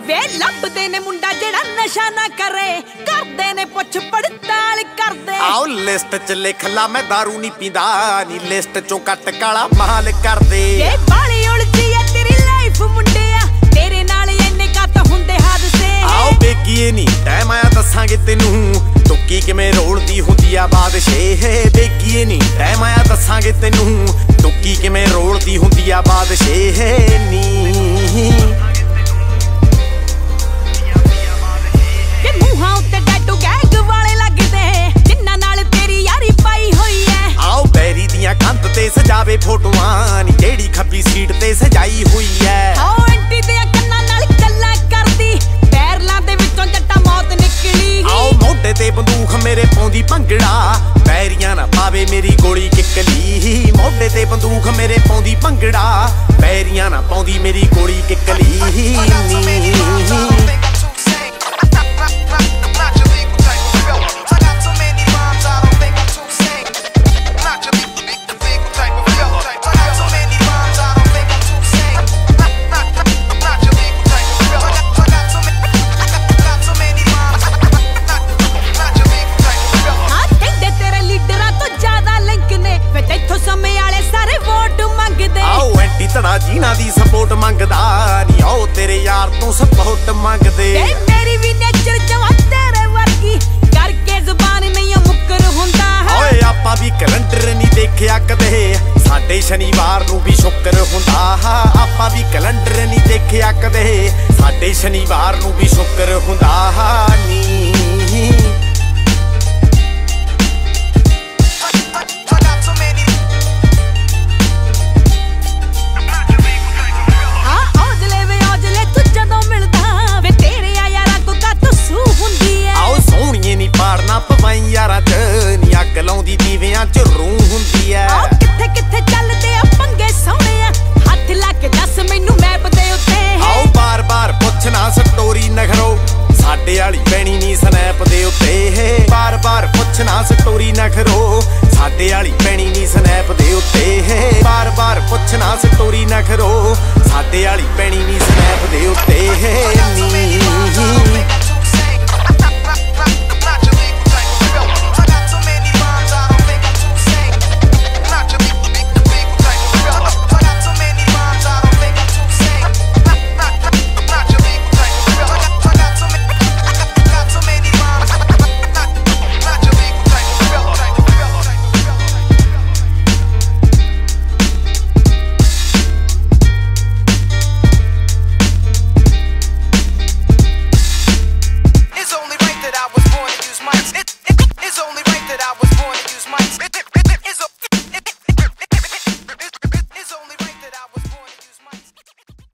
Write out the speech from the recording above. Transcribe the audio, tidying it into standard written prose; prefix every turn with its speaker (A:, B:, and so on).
A: ਵੇ ਲੱਭਦੇ ਨੇ ਮੁੰਡਾ ਜਿਹੜਾ ਨਸ਼ਾ ਨਾ ਕਰੇ, ਕਰਦੇ ਨੇ ਪੁੱਛ ਪੜਤਾਲ ਕਰਦੇ।
B: ਆਓ ਲਿਸਟ ਚ ਲਿਖ ਲਾ ਮੈਂ ਦਾਰੂ ਨਹੀਂ ਪੀਂਦਾ, ਨੀ ਲਿਸਟ ਚੋਂ ਕੱਟ ਕਾਲਾ ਮਾਲ ਕਰਦੇ।
A: ਵੇ ਬਾਲੀ ਉਲਝੀ ਆ ਤੇਰੀ ਲਾਈਫ ਮੁੰਡਿਆ, ਤੇਰੇ ਨਾਲ ਇੰਨੇ ਕੱਤ ਹੁੰਦੇ ਹਾਦਸੇ।
B: ਆਓ ਬੇਗੀਏ ਨੀ ਟਾਈਮ ਆਇਆ ਦੱਸਾਂਗੇ ਤੈਨੂੰ, ਤੁੱਕੀ ਕਿਵੇਂ ਰੋਲਦੀ ਹੁੰਦੀ ਆ ਬਾਦਸ਼ਾਹ। ਬੇਗੀਏ ਨੀ ਟਾਈਮ ਆਇਆ ਦੱਸਾਂਗੇ ਤੈਨੂੰ, ਤੁੱਕੀ ਕਿਵੇਂ ਰੋਲਦੀ ਹੁੰਦੀ ਆ ਬਾਦਸ਼ਾਹ ਨੀ।
A: ਮੂੰਹਾਂ ਉੱਤੇ ਟੈਟੂ ਗੈਂਗ ਵਾਲੇ ਲੱਗਦੇ, ਜਿੰਨਾਂ ਨਾਲ ਤੇਰੀ ਯਾਰੀ ਪਾਈ ਹੋਈ ਐ।
B: ਆਓ ਬੈਰੀ ਦੀਆਂ ਕੰਧ ਤੇ ਸਜਾਵੇ ਫੋਟੋਆਂ, ਨੀ ਜਿਹੜੀ ਖੱਬੀ ਸੀਟ ਤੇ ਸਜਾਈ ਹੋਈ ਐ।
A: ਆਓ ਐਂਟੀ ਦੇ ਕੰਨਾਂ ਨਾਲ ਗੱਲਾਂ ਕਰਦੀ, ਪੈਰਲਾਂ ਦੇ ਵਿੱਚੋਂ ਜੱਟਾ ਮੌਤ ਨਿਕਲੀ।
B: ਆਓ ਮੋਢੇ ਤੇ ਬੰਦੂਕ ਮੇਰੇ ਪਾਉਂਦੀ ਭੰਗੜਾ, ਪੈਰੀਆਂ ਨਾ ਪਾਵੇ ਮੇਰੀ ਗੋਲੀ ਕਿੱਕਲੀ। ਮੋਢੇ ਤੇ ਬੰਦੂਕ ਮੇਰੇ ਪਾਉਂਦੀ ਭੰਗੜਾ, ਪੈਰੀਆਂ ਨਾ ਪਾਉਂਦੀ ਮੇਰੀ ਗੋਲੀ ਕਿੱਕਲੀ। ਧੜਾ ਜੀਨਾ ਦੀ ਸਪੋਰਟ ਮੰਗਦਾ, ਨੀ ਆਓ ਤੇਰੇ ਯਾਰ ਤੋਂ ਸਪੋਰਟ ਮੰਗਦੇ।
A: ਮੇਰੀ ਵੀ ਨੇਚਰ ਜਵਾ ਤੇਰੇ ਵਰਗੀ, ਕਰਕੇ ਜ਼ੁਬਾਨ ਨਹੀਂ ਮੁੱਕਰ ਹੁੰਦਾ।
B: ਓਏ ਆਪਾਂ ਵੀ ਕੈਲੰਡਰ ਨਹੀਂ ਦੇਖਿਆ ਕਦੇ, ਸਾਡੇ ਸ਼ਨੀਵਾਰ ਨੂੰ ਵੀ ਸ਼ੁੱਕਰ ਹੁੰਦਾ। ਆਪਾਂ ਵੀ ਕੈਲੰਡਰ ਨਹੀਂ ਦੇਖਿਆ ਕਦੇ, ਸਾਡੇ ਸ਼ਨੀਵਾਰ ਨੂੰ ਵੀ ਸ਼ੁੱਕਰ ਹੁੰਦਾ ਨੀ। ਪਵਾਈ ਯਾਰਾਂ ਚ ਨੀ ਅੱਗ ਲਾਉਂਦੀ ਦੀਵਿਆਂ ਚ ਰੂਹ ਹੁੰਦੀ ਐ।
A: ਕਿੱਥੇ ਕਿੱਥੇ ਚੱਲਦੇ ਆ ਪੰਗੇ ਸੋਹਣਿਆ, ਹੱਥ ਲਾ ਕੇ ਦੱਸ ਮੈਨੂੰ ਮੈਪ ਦੇ ਉੱਤੇ।
B: ਆਓ ਬਾਰ ਬਾਰ ਪੁੱਛਣਾ ਸਟੋਰੀ ਨਖਰੋ, ਸਾਡੇ ਵਾਲੀ ਪੈਣੀ ਨੀ ਸਨੈਪ ਦੇ ਉੱਤੇ। ਬਾਰ ਬਾਰ ਪੁੱਛਣਾ ਸਟੋਰੀ ਨਖਰੋ, ਸਾਡੇ ਵਾਲੀ ਪੈਣੀ ਨੀ ਸਨੈਪ ਦੇ ਉੱਤੇ। ਬਾਰ ਬਾਰ ਪੁੱਛਣਾ ਸਟੋਰੀ ਨਖਰੋ, ਸਾਡੇ ਵਾਲੀ ਪੈਣੀ ਨੀ ਸਨੈਪ ਦੇ ਉੱਤੇ ਨੀ।